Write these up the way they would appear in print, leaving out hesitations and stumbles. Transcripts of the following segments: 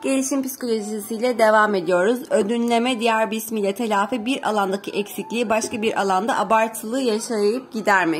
Gelişim psikolojisiyle devam ediyoruz. Ödünleme, diğer bir ismiyle telafi, bir alandaki eksikliği başka bir alanda abartılı yaşayıp gidermek.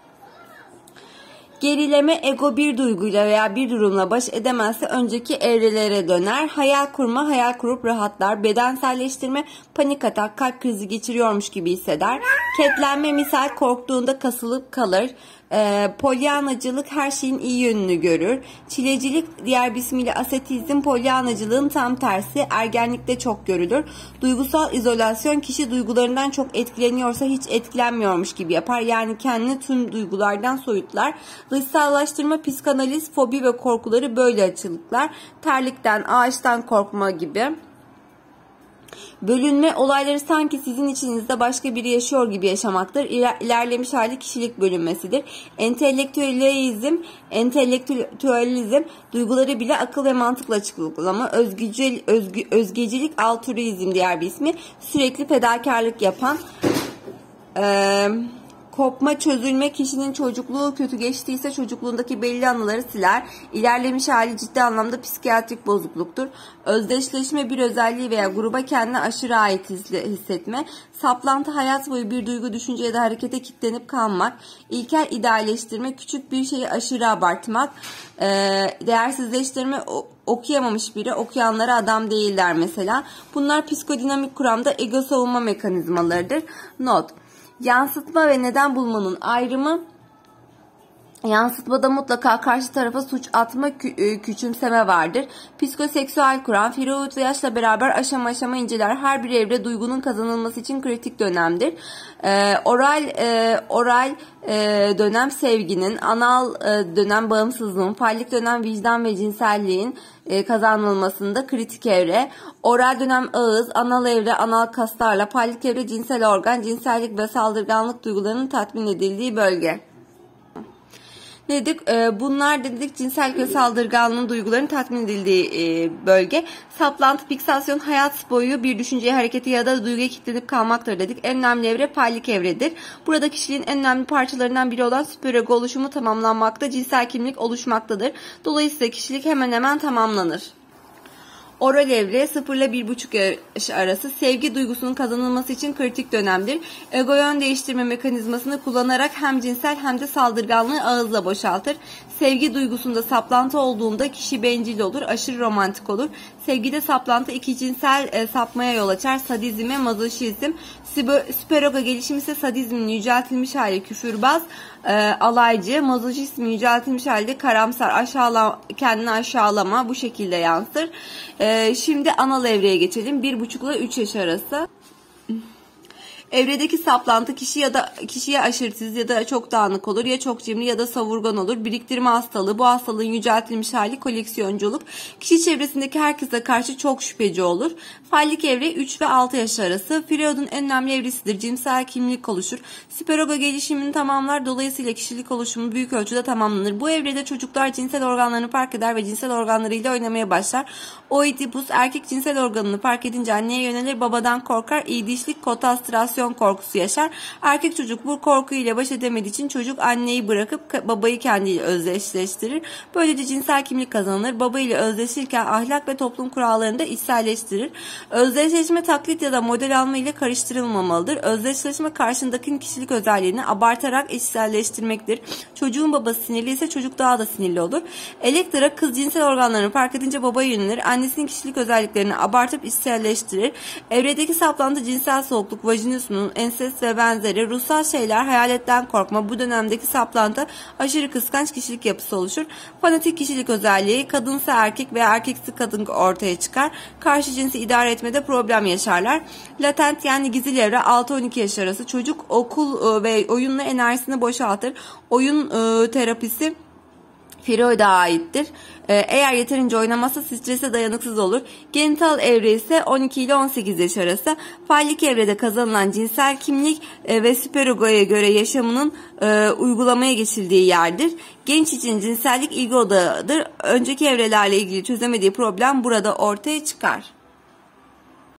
Gerileme, ego bir duyguyla veya bir durumla baş edemezse önceki evrelere döner. Hayal kurma, hayal kurup rahatlar. Bedenselleştirme, panik atak, kalp krizi geçiriyormuş gibi hisseder. Ketlenme, misal korktuğunda kasılıp kalır. Polyanacılık, her şeyin iyi yönünü görür. Çilecilik, diğer bir ismiyle asetizm, polyanacılığın tam tersi, ergenlikte çok görülür. Duygusal izolasyon, kişi duygularından çok etkileniyorsa hiç etkilenmiyormuş gibi yapar. Yani kendini tüm duygulardan soyutlar. Dışsallaştırma, psikanaliz, fobi ve korkuları böyle açıklar. Terlikten, ağaçtan korkma gibi. Bölünme, olayları sanki sizin içinizde başka biri yaşıyor gibi yaşamaktır. İlerlemiş hali kişilik bölünmesidir. Entelektüelizm, duyguları bile akıl ve mantıkla açıklama. Özgecilik, altruizm diğer bir ismi. Sürekli fedakarlık yapan. Kopma, çözülme, kişinin çocukluğu kötü geçtiyse çocukluğundaki belli anıları siler. İlerlemiş hali ciddi anlamda psikiyatrik bozukluktur. Özdeşleşme, bir özelliği veya gruba kendine aşırı ait hissetme. Saplantı, hayat boyu bir duygu, düşünce ya da harekete kilitlenip kalmak. İlkel idealleştirme, küçük bir şeyi aşırı abartmak. Değersizleştirme, okuyamamış biri okuyanlara adam değil der mesela. Bunlar psikodinamik kuramda ego savunma mekanizmalarıdır. Not: yansıtma ve neden bulmanın ayrımı. Yansıtmada mutlaka karşı tarafa suç atma, küçümseme vardır. Psikoseksüel kuram, Freud yaşla beraber aşama aşama inceler. Her bir evre duygunun kazanılması için kritik dönemdir. Oral dönem sevginin, anal dönem bağımsızlığın, fallik dönem vicdan ve cinselliğin kazanılmasında kritik evre. Oral dönem ağız, anal evre anal kaslarla, fallik evre cinsel organ, cinsellik ve saldırganlık duygularının tatmin edildiği bölge. Ne dedik? Bunlar dedik cinsel ve saldırganlığın duygularının tatmin edildiği bölge. Saplantı, fiksasyon, hayat boyu bir düşünceye, hareketi ya da duyguya kilitlenip kalmaktır dedik. En önemli evre fallik evredir. Burada kişiliğin en önemli parçalarından biri olan süperego oluşumu tamamlanmakta, cinsel kimlik oluşmaktadır. Dolayısıyla kişilik hemen hemen tamamlanır. Oral evre 0 ile 1,5 yaş arası sevgi duygusunun kazanılması için kritik dönemdir. Ego yön değiştirme mekanizmasını kullanarak hem cinsel hem de saldırganlığı ağızla boşaltır. Sevgi duygusunda saplantı olduğunda kişi bencil olur, aşırı romantik olur. Sevgide saplantı iki cinsel sapmaya yol açar. Sadizme, mazoşizm. Süperego gelişimi ise sadizmin yüceltilmiş hali küfürbaz, alaycı, mazoşizmin yüceltilmiş halde karamsar, kendini aşağılama bu şekilde yansır. Şimdi anal evreye geçelim. 1,5 ile 3 yaş arası. Evredeki saplantı kişiye aşırısız ya da çok dağınık olur, ya çok cimri ya da savurgan olur. Biriktirme hastalığı, bu hastalığın yüceltilmiş hali koleksiyonculuk. Kişi çevresindeki herkese karşı çok şüpheci olur. Fallik evre 3 ve 6 yaş arası. Freud'un en önemli evresidir. Cinsel kimlik oluşur. Süperego gelişimini tamamlar. Dolayısıyla kişilik oluşumu büyük ölçüde tamamlanır. Bu evrede çocuklar cinsel organlarını fark eder ve cinsel organlarıyla oynamaya başlar. Oidipus erkek cinsel organını fark edince anneye yönelir, babadan korkar. İdişlik, kotastrasyon korkusu yaşar. Erkek çocuk bu korkuyla baş edemediği için çocuk anneyi bırakıp babayı kendiyle özdeşleştirir. Böylece cinsel kimlik kazanılır. Baba ile özdeşirken ahlak ve toplum kurallarını da içselleştirir. Özdeşleşme taklit ya da model alma ile karıştırılmamalıdır. Özdeşleşme karşındakinin kişilik özelliğini abartarak içselleştirmektir. Çocuğun babası sinirli ise çocuk daha da sinirli olur. Elektra, kız cinsel organlarını fark edince babaya yönelir. Annesinin kişilik özelliklerini abartıp içselleştirir. Evredeki saplantı cinsel soğukluk, vajinismus, ensest ve benzeri. Ruhsal şeyler, hayaletten korkma. Bu dönemdeki saplantı aşırı kıskanç kişilik yapısı oluşur. Fanatik kişilik özelliği, kadınsa erkek veya erkeksi kadın ortaya çıkar. Karşı cinsi idare etmede problem yaşarlar. Latent yani gizli evre 6-12 yaş arası. Çocuk okul ve oyunla enerjisini boşaltır. Oyun terapisi Freud'a aittir. Eğer yeterince oynamazsa strese dayanıksız olur. Genital evre ise 12 ile 18 yaş arası. Fallik evrede kazanılan cinsel kimlik ve süperegoya göre yaşamının uygulamaya geçildiği yerdir. Genç için cinsellik ilgi odağıdır. Önceki evrelerle ilgili çözemediği problem burada ortaya çıkar.